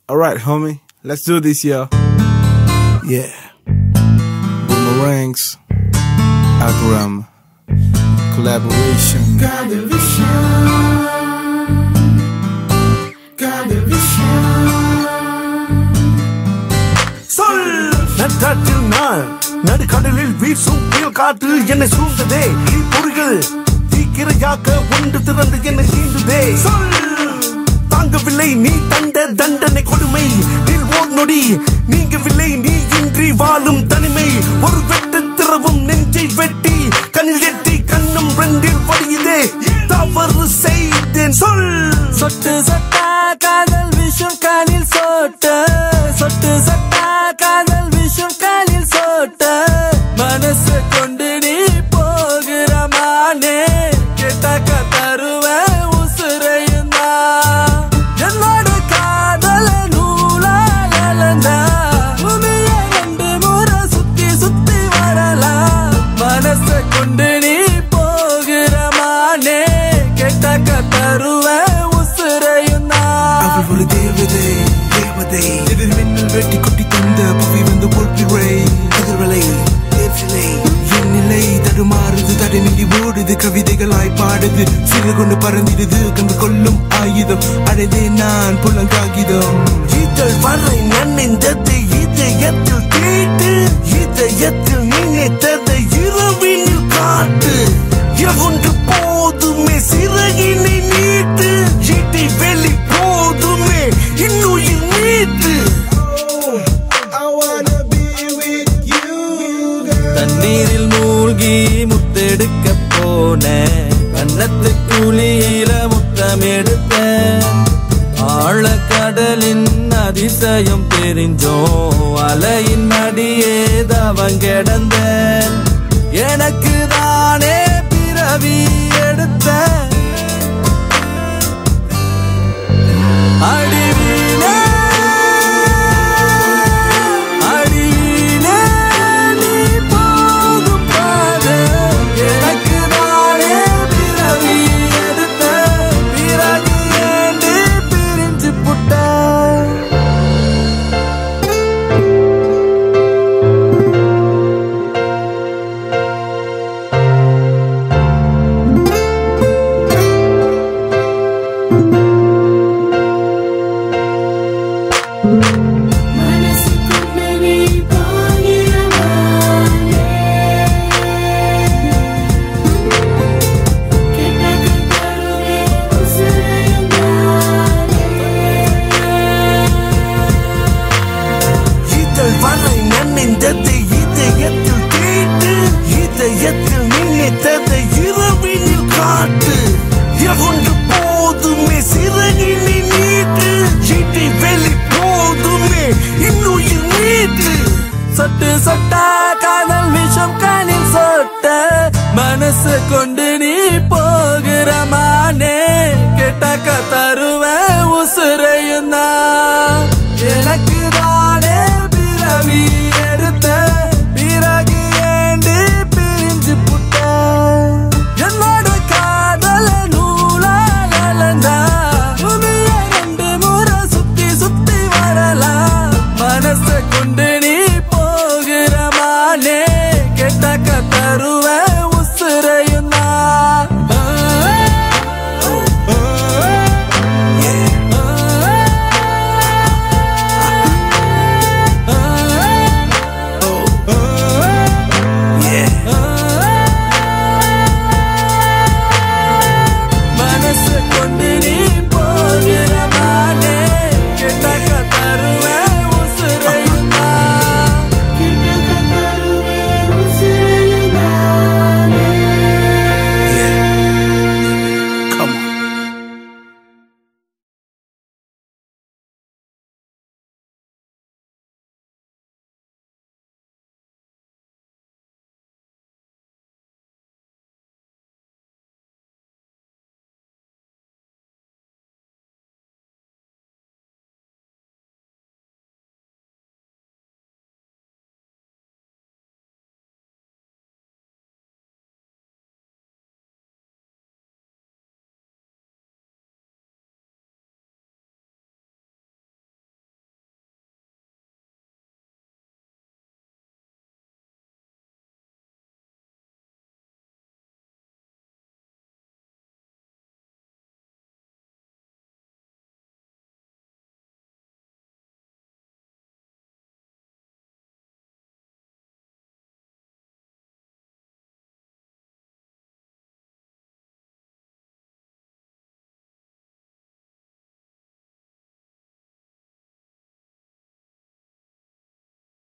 Alright, homie. Let's do this, yo. Yeah. Boomerangs. Akram. Collaboration. Got the vision. Got the vision. Sol நட்டாற்றில் நான் நடுக்கடலில் வீசும் புயல் காற்று என்னை சூழ்ந்ததே பொறிகள் தீக்கிரையாக்க ஒன்று திறந்து என்னை தீண்டுதே சொல் தாங்கவில்லை நீ தண்ட தண்டனை கொடுமை நீல் ஓர் நொடி நீங்கவில்லை நீ இன்றி வாழும் தனிமை ஒரு வெட்டு திறவும் நெஞ்சை வெட்டி கண்ணில் எட்டி கண்ணும் ரெண்டில் வடியுதே தவறு செய்தேன் சொல் சொட்டு சட்டா காதல் விஷம் காலில் சோட்ட சொட்டு சட்டா காதல் விஷம் காலில் சோட்ட மனசு கொண்டு நீ போகிற மானே கேட்டாக்க தருவ உசுரையும் என்னோட காதல நூலாலா பூமிய 2 முறை சுத்தி சுத்தி வரலாம் மனசு கொண்டு நீ போகிற மானே கேட்டாக்க தருவ உசுரையும் அவள் ஒரு தேவதை தேவதை எதிர் மின்னல் வெட்டி கொட்டி தந்த புவி வந்து போல்பிறை எதிர்வலை தேர்ச்சிலை என் நிலை தடுமாறுது தடைநிலை ஓடுது கவிதைகளாய் பாடுது சிறு கொண்டு பறந்திடுது கண்டு கொள்ளும் ஆயுதம் அடைந்தே நான் புலங்காகிதம் இதழ் வரை நன்னிந்தது இதயத்தில் தீட்டு இதயத்தில் நினைத்ததை இரவினில் காட்டு எவொன்று போதுமே சிறகினை நீட்டு ஈட்டை வெளி போதுமே இன்னுயிர் மீட்டு தண்ணீரில் மூழ்கி முத்தெடுக்க போன கன்னத்து குழியில முத்தம் எடுத்த ஆழக்கடலின் அதிசயம் தெரிஞ்சோம் அலையின் அடியே தவம் கிடந்த எனக்கு தானே பிறவி எடுத்த அடிவிலே அடிவிலே நீ போகும் பாதை எனக்கு தானே பிறவி எடுத்த பிறகு ஏண்டி பிரிஞ்சு புட்ட Thank you.